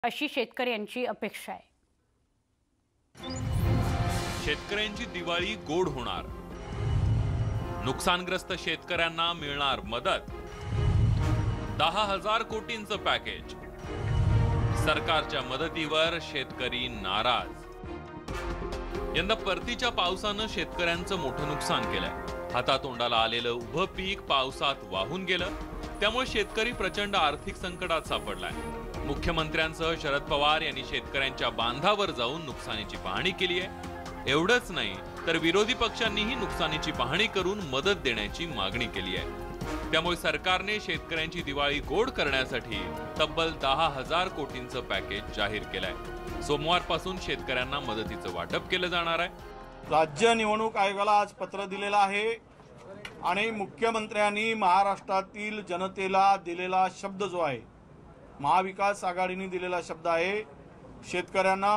अशी शेतकऱ्यांची अपेक्षा आहे। शेतकऱ्यांची दिवाळी गोड होणार, नुकसानग्रस्त शेतकऱ्यांना मिळणार मदत, 10,000 कोटींचं पॅकेज, सरकारच्या मदतीवर शेतकरी नाराज। यंदा परतीच्या पावसानं शेतकऱ्यांचं मोठं नुकसान केलंय। हातातोंडाला आलेलं उभं पीक पावसात वाहून गेलं, त्यामुळे शेतकरी प्रचंड आर्थिक संकटात सापडलाय। मुख्यमंत्र्यांसह शरद पवार यांनी शेतकऱ्यांच्या बांधावर जाऊन नुकसानीची पाहणी केली आहे। एवढंच नाही तर विरोधी पक्षांनीही नुकसानीची पाहणी करून मदत देण्याची मागणी केली आहे। त्यामुळे सरकारने शेतकऱ्यांची दिवाळी गोड करण्यासाठी तब्बल 10,000 कोटींचं पॅकेज जाहीर केलंय। सोमवारपासून शेतकऱ्यांना मदतीचं वाटप केलं जाणार आहे। राज्य निवडणूक आयोगाला आज पत्र दिलेलं आहे आणि मुख्यमंत्र्यांनी महाराष्ट्रातील जनतेला दिलेला शब्द जो आहे, महाविकास आघाडीने दिलेला शब्द आहे शेतकऱ्यांना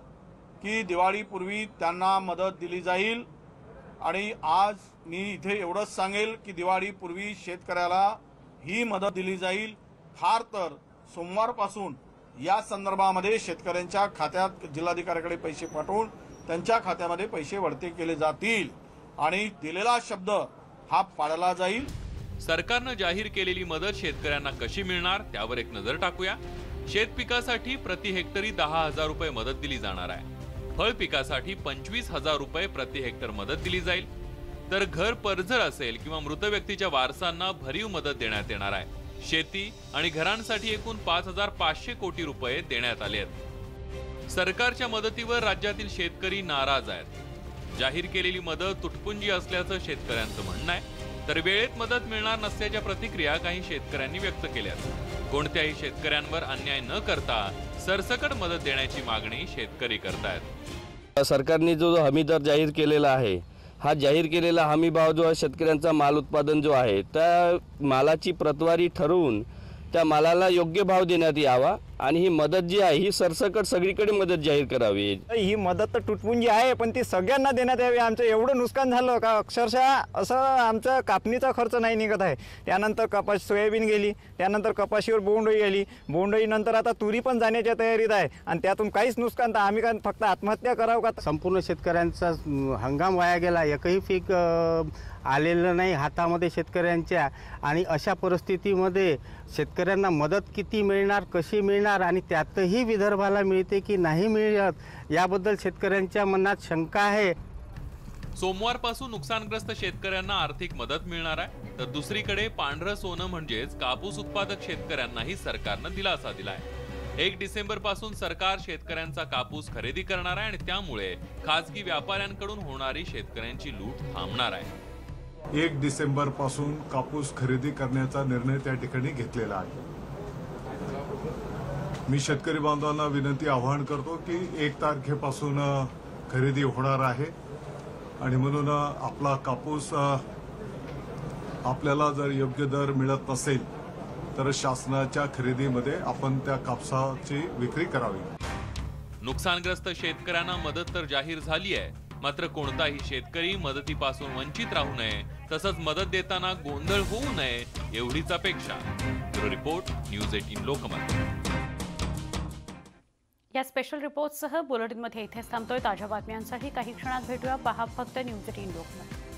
की दिवाळीपूर्वी त्यांना मदत दिली जाईल। आणि आज मी इथे एवढंच सांगेल की दिवाळीपूर्वी शेतकऱ्याला ही मदत दिली जाईल। फार तर सोमवारपासून या संदर्भामध्ये शेतकऱ्यांच्या खात्यात जिल्हाधिकाऱ्याकडे पैसे पाठवून त्यांच्या खात्यामध्ये पैसे वळते केले जातील आणि दिलेला शब्द हा पाळला जाईल। सरकारनं जाहीर केलेली मदत शेतकऱ्यांना कशी मिळणार त्यावर एक नजर टाकूया। शेत पिकासाठी प्रति हेक्टरी 10,000 रुपये मदत दिली जाणार आहे। फळ पिकासाठी 25,000 रुपये प्रति हेक्टर मदत दिली जाईल, तर घर पर्जर असेल किंवा मृत व्यक्तीच्या वारसांना भरीव मदत देण्यात येणार आहे। शेती आणि घरांसाठी एकूण 5,500 कोटी रुपये देण्यात आले आहेत। सरकारच्या मदतीवर राज्यातील शेतकरी नाराज आहेत। जाहीर केलेली मदत तुटपुंजी असल्याचं शेतकऱ्यांचं म्हणणं आहे, तर वेळेत मदत मिळणार नसल्याच्या प्रतिक्रिया काही शेतकऱ्यांनी व्यक्त केल्या। कोणत्याही शेतकऱ्यांवर अन्याय न करता सरसकट मदत देण्याची मागणी शेतकरी करतायत। सरकारने जो हमी दर जाहीर केलेला आहे, हा जाहीर केलेला हमी भाव जो आहे, शेतकऱ्यांचा माल उत्पादन जो आहे त्या मालाची प्रतवारी ठरवून त्या मालाला योग्य भाव देण्यात यावा आणि ही मदत जी आहे ही सरसकट सगळीकडे मदत जाहीर करावी। ही मदत तर तुटपुंजी आहे, पण ती सगळ्यांना देण्यात यावी। आमचं एवढं नुकसान झालं का अक्षरशः असं आमचा कापणीचा खर्च नाही निघत आहे। त्यानंतर कपास सोयाबीन गेली, त्यानंतर कपाशीवर बोंडअळी गेली, बोंडअळीनंतर आता तुरी पण जाण्याच्या तयारीत आहे आणि त्यातून काहीच नुकसान तर आम्ही काय फक्त आत्महत्या करावं का? संपूर्ण शेतकऱ्यांचा हंगाम वाया गेला, एकही पीक आलेलं नाही हातामध्ये शेतकऱ्यांच्या। आणि अशा परिस्थितीमध्ये शेतकऱ्यांना मदत किती मिळणार, कशी मिळणार आणि त्यातही विदर्भाला मिळते की नाही मिळत याबद्दल शेतकऱ्यांच्या मनात शंका आहे। सोमवारपासून नुकसानग्रस्त शेतकऱ्यांना आर्थिक मदत मिळणार आहे, तर दुसरीकडे पांढरं सोनं म्हणजेच कापूस उत्पादक शेतकऱ्यांनाही सरकारनं दिलासा दिलाय। 1 डिसेंबर पासून सरकार शेतकऱ्यांचा कापूस खरेदी करणार आहे आणि त्यामुळे खासगी व्यापाऱ्यांकडून होणारी शेतकऱ्यांची लूट थांबणार आहे। 1 डिसेंबर पासून कापूस खरेदी करण्याचा निर्णय त्या ठिकाणी घेतलेला आहे। मी शेतकरी बांधवांना विनंती आवाहन करतो की 1 तारखेपासून खरेदी होणार आहे आणि म्हणून आपला कापूस आपल्याला जर योग्य दर मिळत नसेल तर शासनाच्या खरेदीमध्ये आपण त्या कापसाची विक्री करावी। नुकसानग्रस्त शेतकऱ्यांना मदत तर जाहीर झाली आहे, मात्र कोणताही शेतकरी मदतीपासून वंचित राहू नये, तसंच मदत देताना गोंधळ होऊ नये एवढीच अपेक्षा। Bureau report, news 18 Lokmat. या स्पेशल रिपोर्टसह बुलेटिनमध्ये इथेच थांबतोय। ताज्या बातम्यांसाठी काही क्षणात भेटूया। पहा फक्त न्यूज 18 लोकमत।